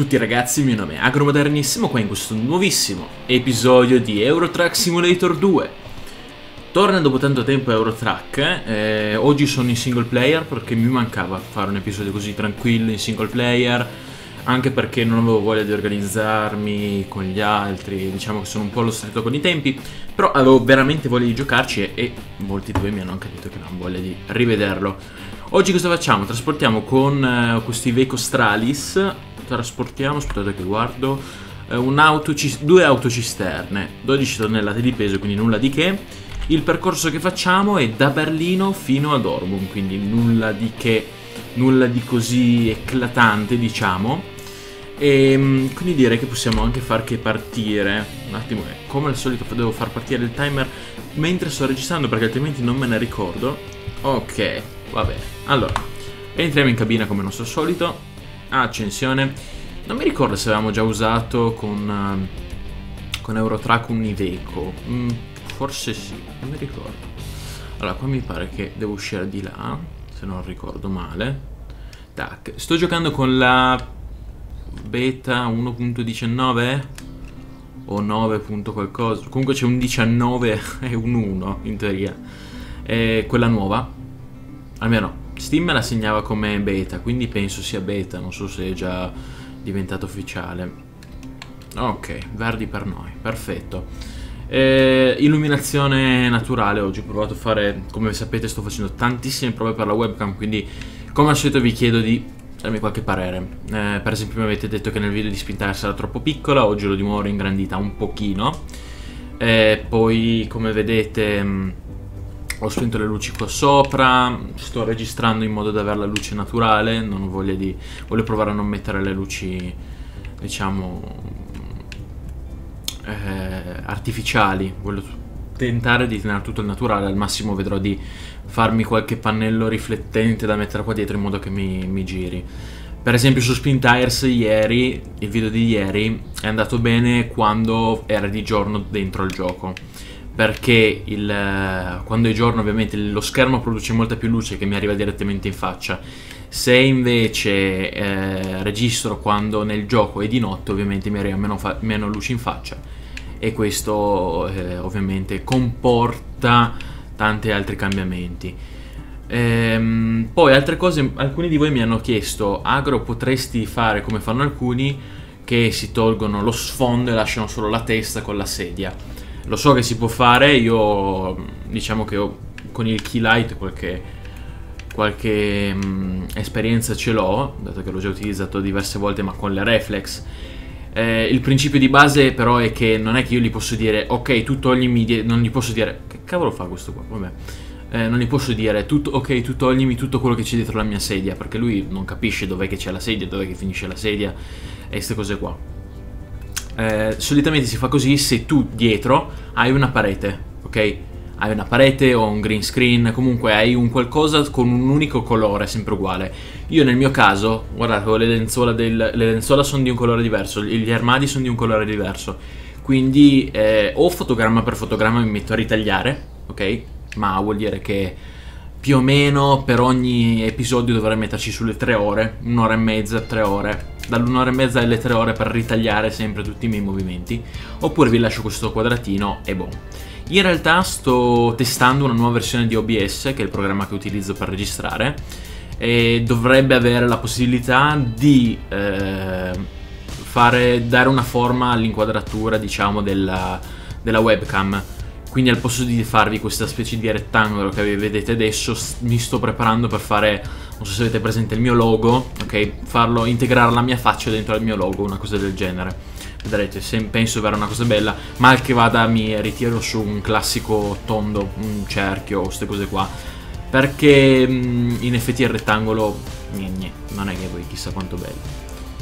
tutti ragazzi, il mio nome è Agromodernissimo, qua in questo nuovissimo episodio di Euro Truck Simulator 2. Torna dopo tanto tempo Euro Truck, oggi sono in single player perché mi mancava fare un episodio così tranquillo in single player, anche perché non avevo voglia di organizzarmi con gli altri, diciamo che sono un po' allo stretto con i tempi, però avevo veramente voglia di giocarci e molti di voi mi hanno anche detto che hanno voglia di rivederlo. Oggi cosa facciamo? Trasportiamo con questi Iveco Stralis, aspettate che guardo, due autocisterne, 12 tonnellate di peso, quindi nulla di che. Il percorso che facciamo è da Berlino fino a Dortmund, quindi nulla di che, nulla di così eclatante, diciamo. E quindi direi che possiamo anche far che partire un attimo, come al solito devo far partire il timer mentre sto registrando perché altrimenti non me ne ricordo. Ok, va bene. Allora, entriamo in cabina come nostro solito. Accensione. Non mi ricordo se avevamo già usato con Euro Truck un Iveco. Forse sì, non mi ricordo. Allora, qua mi pare che devo uscire di là, se non ricordo male. Tac. Sto giocando con la beta 1.19 o 9. Qualcosa. Comunque c'è un 19 e un 1 in teoria. Quella nuova. Almeno Steam me la segnava come beta, quindi penso sia beta, non so se è già diventato ufficiale. Ok, verdi per noi, perfetto. Illuminazione naturale, oggi ho provato a fare, come sapete sto facendo tantissime prove per la webcam, quindi come al solito vi chiedo di darmi qualche parere. Per esempio mi avete detto che nel video di Spintire era troppo piccola, oggi l'ho di nuovo ingrandita un pochino. Poi come vedete ho spento le luci qua sopra, sto registrando in modo da avere la luce naturale, non ho voglia di... voglio provare a non mettere le luci, diciamo, artificiali, voglio tentare di tenere tutto il naturale, al massimo vedrò di farmi qualche pannello riflettente da mettere qua dietro in modo che mi giri. Per esempio su Spin Tires ieri, il video di ieri, è andato bene quando era di giorno dentro il gioco, perché quando è giorno ovviamente lo schermo produce molta più luce che mi arriva direttamente in faccia. Se invece registro quando nel gioco è di notte, ovviamente mi arriva meno luce in faccia e questo ovviamente comporta tanti altri cambiamenti. Poi altre cose, alcuni di voi mi hanno chiesto: Agro, potresti fare come fanno alcuni che si tolgono lo sfondo e lasciano solo la testa con la sedia? Lo so che si può fare, io diciamo che con il Keylight qualche esperienza ce l'ho, dato che l'ho già utilizzato diverse volte, ma con le reflex. Il principio di base però è che non è che io gli posso dire ok, tu toglimi, non gli posso dire che cavolo fa questo qua, vabbè. Non gli posso dire ok, tu toglimi tutto quello che c'è dietro la mia sedia, perché lui non capisce dov'è che c'è la sedia, dov'è che finisce la sedia e queste cose qua. Solitamente si fa così se tu dietro hai una parete, ok? Hai una parete o un green screen, comunque hai un qualcosa con un unico colore, sempre uguale. Io nel mio caso, guardate, le lenzuola sono di un colore diverso, gli armadi sono di un colore diverso, quindi o fotogramma per fotogramma mi metto a ritagliare, ok? Ma vuol dire che più o meno per ogni episodio dovrei metterci sulle 3 ore, un'ora e mezza, 3 ore, dall'1 ora e mezza alle 3 ore per ritagliare sempre tutti i miei movimenti, oppure vi lascio questo quadratino e boh. In realtà sto testando una nuova versione di OBS, che è il programma che utilizzo per registrare, e dovrebbe avere la possibilità di dare una forma all'inquadratura, diciamo, della webcam. Quindi al posto di farvi questa specie di rettangolo che vedete adesso, mi sto preparando per fare, non so se avete presente il mio logo, ok? Integrare la mia faccia dentro al mio logo, una cosa del genere. Vedrete, penso verrà una cosa bella. Mal che vada mi ritiro su un classico tondo, un cerchio, queste cose qua, perché in effetti il rettangolo non è che poi chissà quanto bello.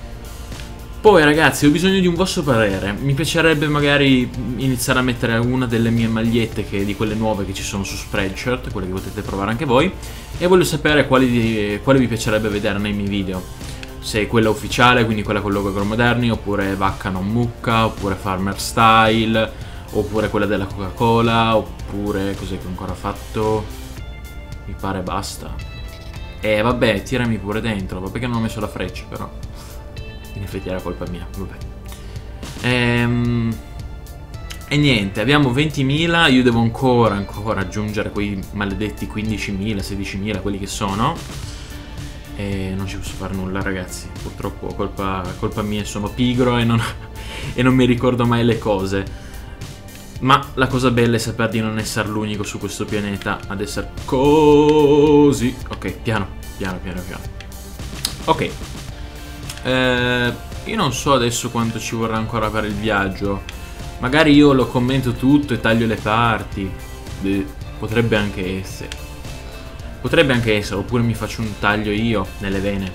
Poi ragazzi, ho bisogno di un vostro parere. Mi piacerebbe magari iniziare a mettere una delle mie magliette, che di quelle nuove che ci sono su Spreadshirt, quelle che potete provare anche voi, e voglio sapere quale vi piacerebbe vedere nei miei video. Se è quella ufficiale, quindi quella con il logo Agromoderni, oppure Vacca non mucca, oppure Farmer Style, oppure quella della Coca-Cola, oppure cos'è che ho ancora fatto? Mi pare basta. Vabbè, tirami pure dentro, vabbè che non ho messo la freccia però. In effetti era colpa mia, vabbè. E niente, abbiamo 20.000, io devo ancora aggiungere quei maledetti 15.000, 16.000, quelli che sono. E non ci posso fare nulla, ragazzi, purtroppo colpa mia, sono pigro e non mi ricordo mai le cose. Ma la cosa bella è sapere di non essere l'unico su questo pianeta ad essere così. Ok, piano. Ok. Io non so adesso quanto ci vorrà ancora per il viaggio. Magari io lo commento tutto e taglio le parti. Potrebbe anche essere. Oppure mi faccio un taglio io nelle vene,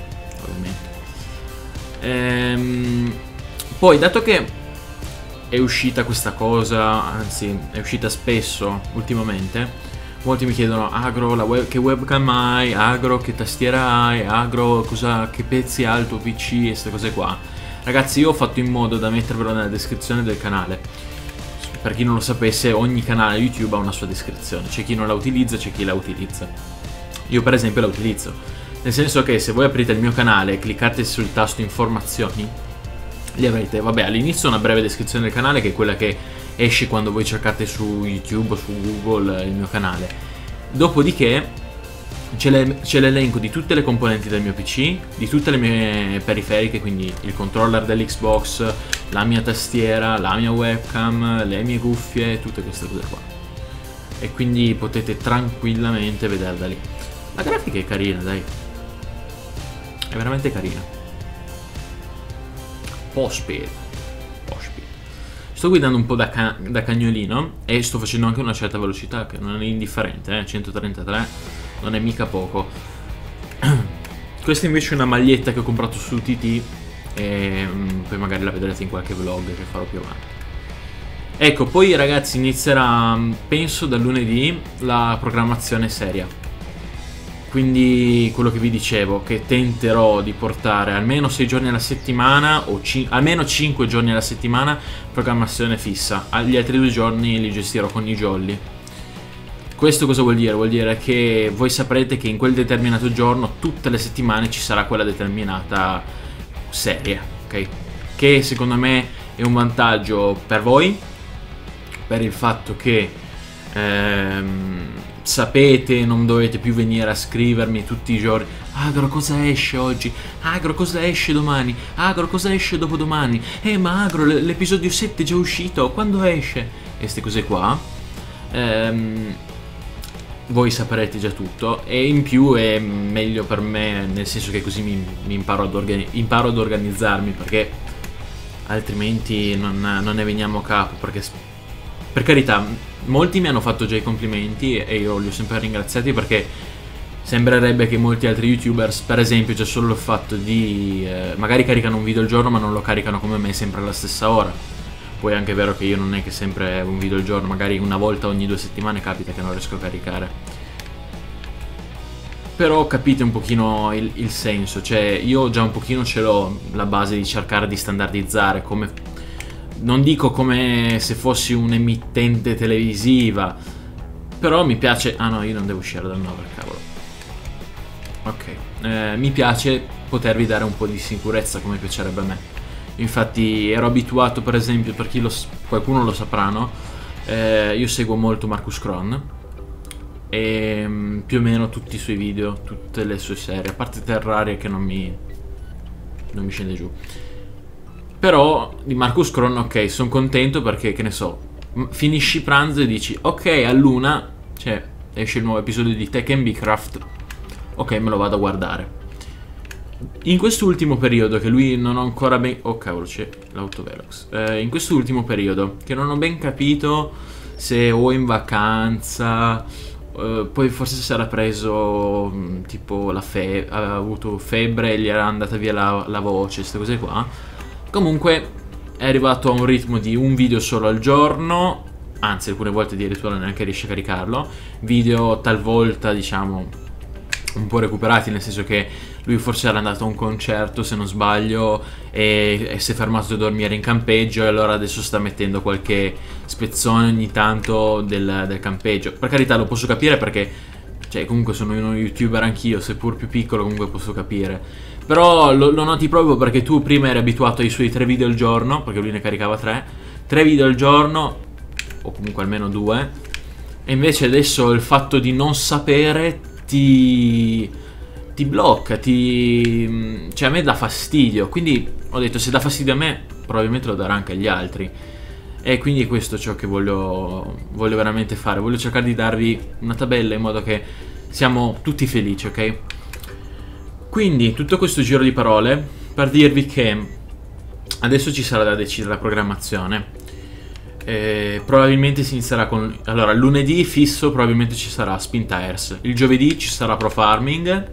ovviamente. Poi, dato che è uscita questa cosa, anzi è uscita spesso ultimamente, molti mi chiedono: Agro, che webcam hai? Agro, che tastiera hai? Agro, che pezzi ha il tuo PC? E queste cose qua. Ragazzi, io ho fatto in modo da mettervelo nella descrizione del canale. Per chi non lo sapesse, ogni canale YouTube ha una sua descrizione. C'è chi non la utilizza, c'è chi la utilizza. Io per esempio la utilizzo, nel senso che se voi aprite il mio canale e cliccate sul tasto informazioni, lì avrete, vabbè, all'inizio una breve descrizione del canale, che è quella che esce quando voi cercate su YouTube o su Google il mio canale. Dopodiché c'è l'elenco di tutte le componenti del mio PC, di tutte le mie periferiche, quindi il controller dell'Xbox, la mia tastiera, la mia webcam, le mie cuffie, tutte queste cose qua. E quindi potete tranquillamente vederla da lì. La grafica è carina, dai. È veramente carina. Postspeed. Sto guidando un po' da cagnolino e sto facendo anche una certa velocità, che non è indifferente, 133 non è mica poco. Questa invece è una maglietta che ho comprato su TT e poi magari la vedrete in qualche vlog che farò più avanti. Ecco, poi ragazzi inizierà, penso dal lunedì, la programmazione seria. Quindi quello che vi dicevo, che tenterò di portare almeno 6 giorni alla settimana o almeno 5 giorni alla settimana programmazione fissa. Gli altri 2 giorni li gestirò con i jolly. Questo cosa vuol dire? Vuol dire che voi saprete che in quel determinato giorno tutte le settimane ci sarà quella determinata serie, ok? Che secondo me è un vantaggio per voi, per il fatto che sapete, non dovete più venire a scrivermi tutti i giorni: Agro, cosa esce oggi? Agro, cosa esce domani? Agro, cosa esce dopodomani? Ma Agro, l'episodio 7 è già uscito, quando esce? E queste cose qua. Voi saprete già tutto, e in più è meglio per me, nel senso che così mi imparo ad organizzarmi, perché altrimenti non ne veniamo a capo. Perché, per carità, molti mi hanno fatto già i complimenti e io li ho sempre ringraziati, perché sembrerebbe che molti altri youtubers, per esempio, già solo il fatto di magari caricano un video al giorno ma non lo caricano come me sempre alla stessa ora. Poi è anche vero che io non è che sempre un video al giorno, magari una volta ogni 2 settimane capita che non riesco a caricare. Però capite un pochino il senso, cioè io già un pochino ce l'ho la base di cercare di standardizzare, come non dico come se fossi un'emittente televisiva, però mi piace. Ah no, io non devo uscire dal 9, cavolo. Ok, mi piace potervi dare un po' di sicurezza, come piacerebbe a me. Infatti ero abituato, per esempio, per chi qualcuno lo saprà, no? Io seguo molto Marcus Cron e più o meno tutti i suoi video, tutte le sue serie, a parte Terraria che non mi scende giù. Però di Marcus Cron, ok, sono contento perché, che ne so, finisci pranzo e dici ok, all'una, cioè, esce il nuovo episodio di Tekken Bcraft, ok, me lo vado a guardare. In quest'ultimo periodo che lui non ho ancora ben... Oh cavolo, c'è l'autovelox. In quest'ultimo periodo che non ho ben capito se o in vacanza, poi forse si era preso tipo ha avuto febbre e gli era andata via la voce, queste cose qua. Comunque è arrivato a un ritmo di un video solo al giorno, anzi alcune volte addirittura neanche riesce a caricarlo. Video talvolta, diciamo, un po' recuperati, nel senso che lui forse era andato a un concerto, se non sbaglio, e si è fermato a dormire in campeggio, e allora adesso sta mettendo qualche spezzone ogni tanto del campeggio. Per carità, lo posso capire perché, cioè, comunque sono uno youtuber anch'io, seppur più piccolo, comunque posso capire. Però lo noti proprio perché tu prima eri abituato ai suoi 3 video al giorno, perché lui ne caricava 3 video al giorno, o comunque almeno 2, e invece adesso il fatto di non sapere ti blocca, cioè a me dà fastidio. Quindi ho detto, se dà fastidio a me, probabilmente lo darà anche agli altri. E quindi questo è ciò che voglio veramente fare. Voglio cercare di darvi una tabella in modo che siamo tutti felici, ok? Quindi tutto questo giro di parole per dirvi che adesso ci sarà da decidere la programmazione. Probabilmente si inizierà con... Allora, lunedì fisso probabilmente ci sarà Spin Tires. Il giovedì ci sarà Pro Farming.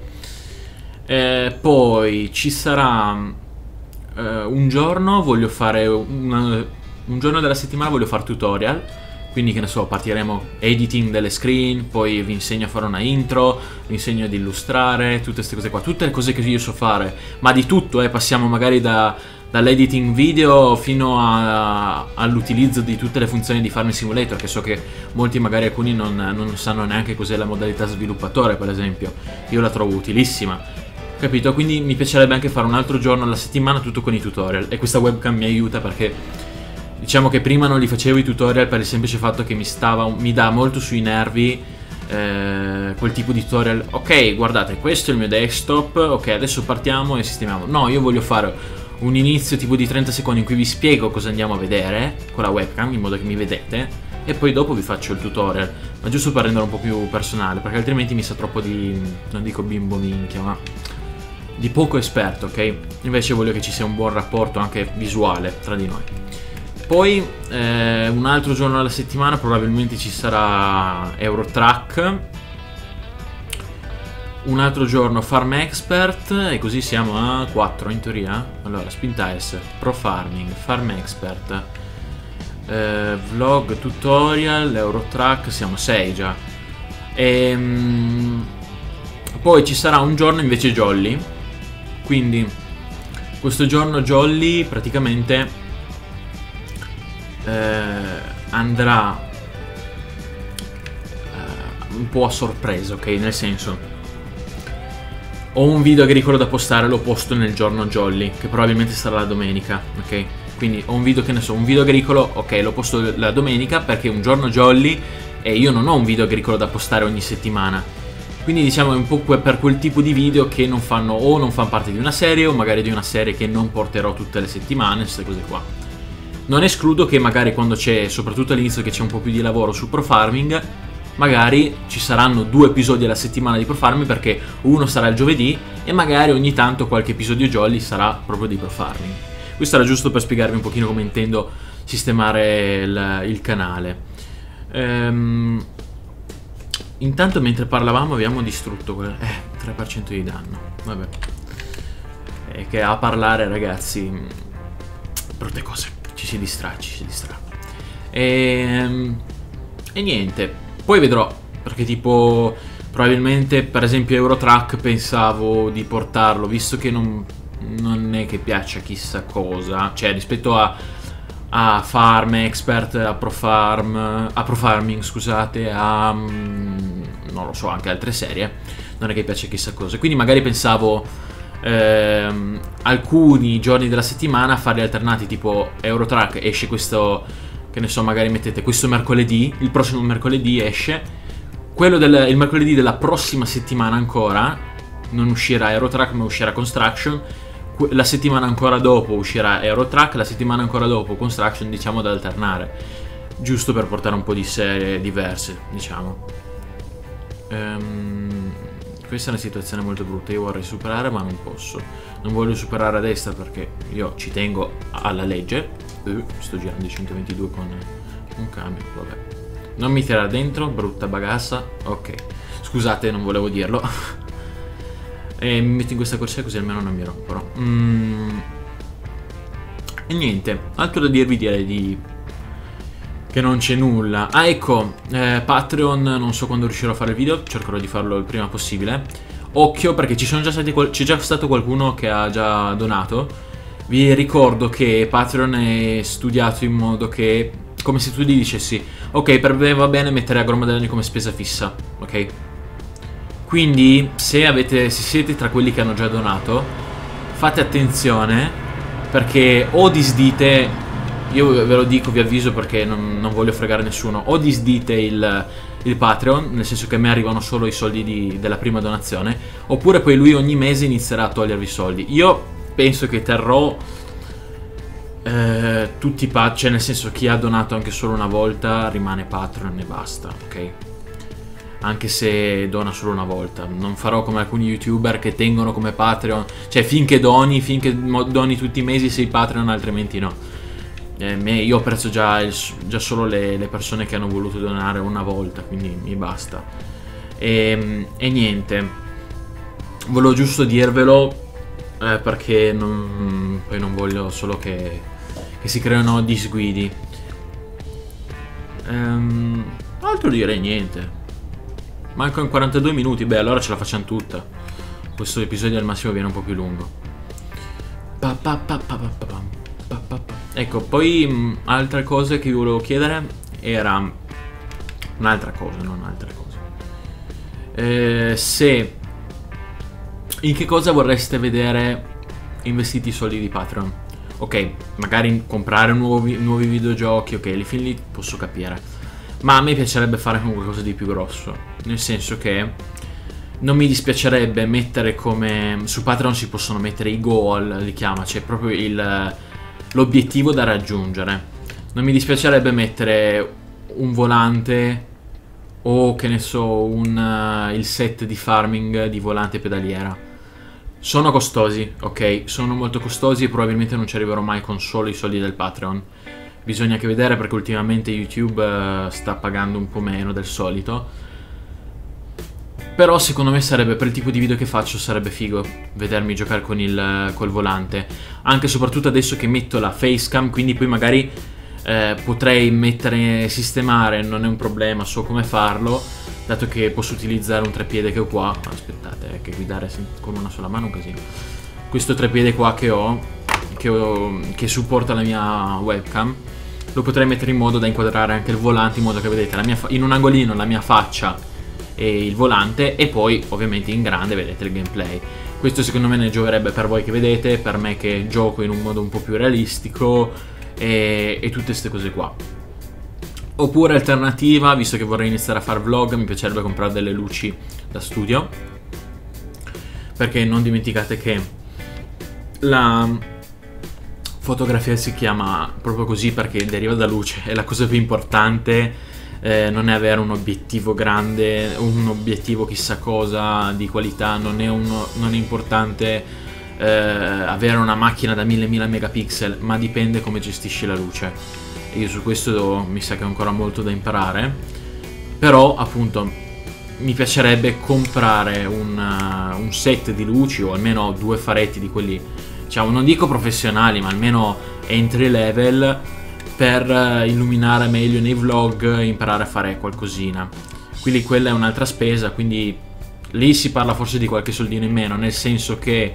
Poi ci sarà un giorno voglio fare un giorno della settimana voglio fare tutorial. Quindi che ne so, partiremo editing delle screen, poi vi insegno a fare una intro, vi insegno ad illustrare, tutte queste cose qua, tutte le cose che io so fare, ma di tutto, passiamo magari dall'editing video fino all'utilizzo di tutte le funzioni di Farming Simulator, che so che molti, magari alcuni non sanno neanche cos'è la modalità sviluppatore, per esempio. Io la trovo utilissima, capito? Quindi mi piacerebbe anche fare un altro giorno alla settimana tutto con i tutorial, e questa webcam mi aiuta perché... Diciamo che prima non li facevo i tutorial per il semplice fatto che mi dà molto sui nervi quel tipo di tutorial. Ok, guardate, questo è il mio desktop, ok, adesso partiamo e sistemiamo. No, io voglio fare un inizio tipo di 30 secondi in cui vi spiego cosa andiamo a vedere con la webcam, in modo che mi vedete, e poi dopo vi faccio il tutorial, ma giusto per rendere un po' più personale, perché altrimenti mi sa troppo di, non dico bimbo minchia, ma di poco esperto, ok? Invece voglio che ci sia un buon rapporto anche visuale tra di noi. Poi un altro giorno alla settimana probabilmente ci sarà Eurotrack, un altro giorno Farm Expert, e così siamo a 4 in teoria. Allora, Spin Tires, Pro Farming, Farm Expert, Vlog, Tutorial, Eurotrack, siamo 6 già. Poi ci sarà un giorno invece Jolly, quindi questo giorno Jolly praticamente... andrà un po' a sorpresa, ok? Nel senso, ho un video agricolo da postare, lo posto nel giorno Jolly, che probabilmente sarà la domenica, ok? Quindi ho un video, che ne so, un video agricolo, ok, lo posto la domenica perché è un giorno Jolly e io non ho un video agricolo da postare ogni settimana. Quindi diciamo è un po' per quel tipo di video che non fanno parte di una serie, o magari di una serie che non porterò tutte le settimane, queste cose qua. Non escludo che magari quando c'è, soprattutto all'inizio che c'è un po' più di lavoro su Pro Farming, magari ci saranno 2 episodi alla settimana di Pro Farming, perché uno sarà il giovedì e magari ogni tanto qualche episodio Jolly sarà proprio di Pro Farming. Questo era giusto per spiegarvi un pochino come intendo sistemare il canale. Intanto mentre parlavamo abbiamo distrutto quel 3% di danno. Vabbè. Che a parlare, ragazzi, brutte cose. Ci si distrae. E niente, poi vedrò, perché tipo probabilmente per esempio Eurotrack pensavo di portarlo, visto che non è che piaccia chissà cosa, cioè rispetto a Farm Expert, a Pro Farming, scusate, non lo so, anche altre serie, non è che piaccia chissà cosa, quindi magari pensavo alcuni giorni della settimana farli alternati, tipo Eurotrack esce questo, che ne so, magari mettete questo mercoledì, il prossimo mercoledì esce quello il mercoledì della prossima settimana, ancora non uscirà Eurotrack ma uscirà Construction, la settimana ancora dopo uscirà Eurotrack, la settimana ancora dopo Construction, diciamo, da alternare, giusto per portare un po' di serie diverse, diciamo. Questa è una situazione molto brutta, io vorrei superare ma non posso. Non voglio superare a destra perché io ci tengo alla legge. Sto girando i 122 con un cambio, vabbè. Non mi tirare dentro, brutta bagassa. Ok, scusate, non volevo dirlo. E mi metto in questa corsia così almeno non mi rompono. E niente, altro da dirvi, direi che non c'è nulla. Ah, ecco, Patreon, non so quando riuscirò a fare il video, cercherò di farlo il prima possibile. Occhio, perché c'è già stato qualcuno che ha già donato. Vi ricordo che Patreon è studiato in modo che, come se tu gli dicessi, ok, per me va bene mettere Agromodelli come spesa fissa, ok? Quindi se siete tra quelli che hanno già donato, fate attenzione, perché o disdite, io ve lo dico, vi avviso perché non voglio fregare nessuno, o disdite il Patreon, nel senso che a me arrivano solo i soldi della prima donazione, oppure poi lui ogni mese inizierà a togliervi i soldi. Io penso che terrò tutti i Patreon, cioè nel senso chi ha donato anche solo una volta rimane Patreon e basta, ok? Anche se dona solo una volta. Non farò come alcuni YouTuber che tengono come Patreon, cioè finché doni tutti i mesi sei Patreon, altrimenti no. Io apprezzo già solo le persone che hanno voluto donare una volta, quindi mi basta. E niente, volevo giusto dirvelo, perché poi non voglio solo che si creano disguidi. Altro direi niente. Mancano 42 minuti, beh allora ce la facciamo tutta. Questo episodio al massimo viene un po' più lungo. Ecco, poi altre cose che vi volevo chiedere era un'altra cosa, non altre cose. Se in che cosa vorreste vedere investiti i soldi di Patreon? Ok, magari comprare nuovi videogiochi, ok, li film lì posso capire. Ma a me piacerebbe fare qualcosa di più grosso, nel senso che non mi dispiacerebbe mettere come... Su Patreon si possono mettere i goal, li chiama, cioè proprio l'obiettivo da raggiungere. Non mi dispiacerebbe mettere un volante o che ne so, il set di farming di volante pedaliera. Sono costosi, ok? Sono molto costosi e probabilmente non ci arriverò mai con solo i soldi del Patreon. Bisogna anche vedere perché ultimamente YouTube sta pagando un po' meno del solito. Però secondo me sarebbe, per il tipo di video che faccio, sarebbe figo vedermi giocare col volante. Anche e soprattutto adesso che metto la facecam, quindi poi magari potrei sistemare, non è un problema, so come farlo, dato che posso utilizzare un treppiede che ho qua. Aspettate, che guidare con una sola mano è un casino. Questo treppiede qua che supporta la mia webcam, lo potrei mettere in modo da inquadrare anche il volante, in modo che vedete in un angolino la mia faccia e il volante, e poi ovviamente in grande vedete il gameplay. Questo secondo me ne gioverebbe per voi che vedete, per me che gioco in un modo un po' più realistico e tutte queste cose qua. Oppure alternativa, visto che vorrei iniziare a fare vlog, mi piacerebbe comprare delle luci da studio, perché non dimenticate che la fotografia si chiama proprio così perché deriva da luce, e la cosa più importante non è avere un obiettivo grande, un obiettivo chissà cosa di qualità, non è importante avere una macchina da 1000 megapixel, ma dipende come gestisci la luce. E io su questo mi sa che ho ancora molto da imparare, però appunto mi piacerebbe comprare un set di luci, o almeno 2 faretti di quelli, diciamo, non dico professionali, ma almeno entry level, per illuminare meglio nei vlog, imparare a fare qualcosina. Quindi quella è un'altra spesa, quindi lì si parla forse di qualche soldino in meno, nel senso che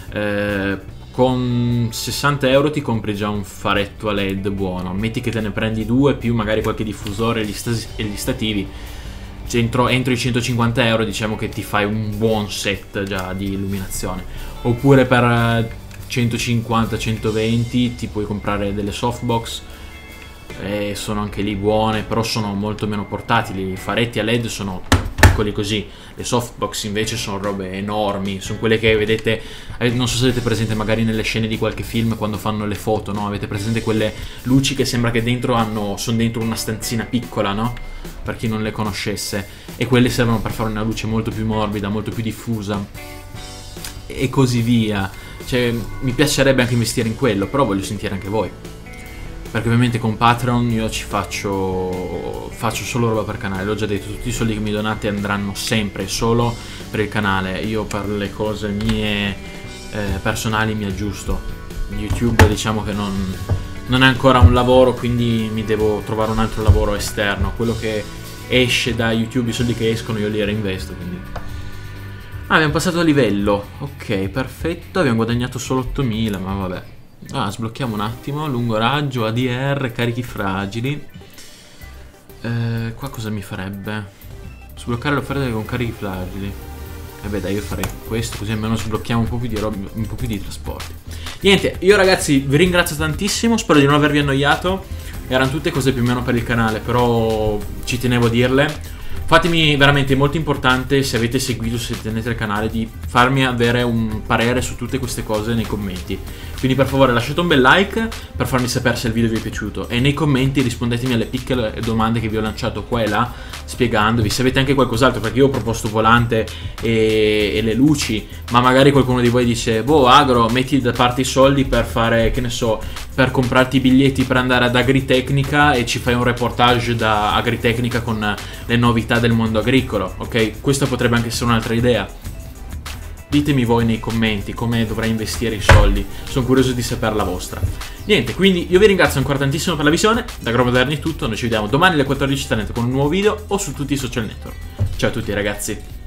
con 60 euro ti compri già un faretto a LED buono. Metti che te ne prendi 2 più magari qualche diffusore e gli stativi, entro i 150 euro diciamo che ti fai un buon set già di illuminazione. Oppure per 150-120 ti puoi comprare delle softbox, e sono anche lì buone, però sono molto meno portatili. I faretti a LED sono piccoli così, le softbox invece sono robe enormi, sono quelle che vedete, non so se avete presente magari nelle scene di qualche film quando fanno le foto, no? Avete presente quelle luci che sembra che sono dentro una stanzina piccola, no? Per chi non le conoscesse, e quelle servono per fare una luce molto più morbida, molto più diffusa e così via. Cioè mi piacerebbe anche investire in quello, però voglio sentire anche voi, perché ovviamente con Patreon io faccio solo roba per canale. L'ho già detto, tutti i soldi che mi donate andranno sempre solo per il canale. Io per le cose mie personali mi aggiusto. YouTube diciamo che non è ancora un lavoro, quindi mi devo trovare un altro lavoro esterno. Quello che esce da YouTube, i soldi che escono io li reinvesto, quindi... abbiamo passato a livello, ok, perfetto, abbiamo guadagnato solo 8000, ma vabbè. Sblocchiamo un attimo, lungo raggio, ADR, carichi fragili. Qua cosa mi farebbe? Sbloccare le offerte con carichi fragili. E beh dai, io farei questo, così almeno sblocchiamo un po' più di roba, un po' più di trasporti. Niente, io ragazzi vi ringrazio tantissimo, spero di non avervi annoiato. Erano tutte cose più o meno per il canale, però ci tenevo a dirle. Fatemi veramente molto importante, se avete seguito, se tenete il canale, di farmi avere un parere su tutte queste cose nei commenti. Quindi per favore lasciate un bel like per farmi sapere se il video vi è piaciuto, e nei commenti rispondetemi alle piccole domande che vi ho lanciato qua e là, spiegandovi se avete anche qualcos'altro, perché io ho proposto volante e le luci, ma magari qualcuno di voi dice: boh, Agro, metti da parte i soldi per fare, che ne so, per comprarti i biglietti per andare ad Agritecnica e ci fai un reportage da Agritecnica con le novità del mondo agricolo, ok? Questa potrebbe anche essere un'altra idea. Ditemi voi nei commenti come dovrei investire i soldi, sono curioso di sapere la vostra. Niente, quindi io vi ringrazio ancora tantissimo per la visione, da Agromoderni è tutto, noi ci vediamo domani alle 14:30 con un nuovo video o su tutti i social network. Ciao a tutti ragazzi!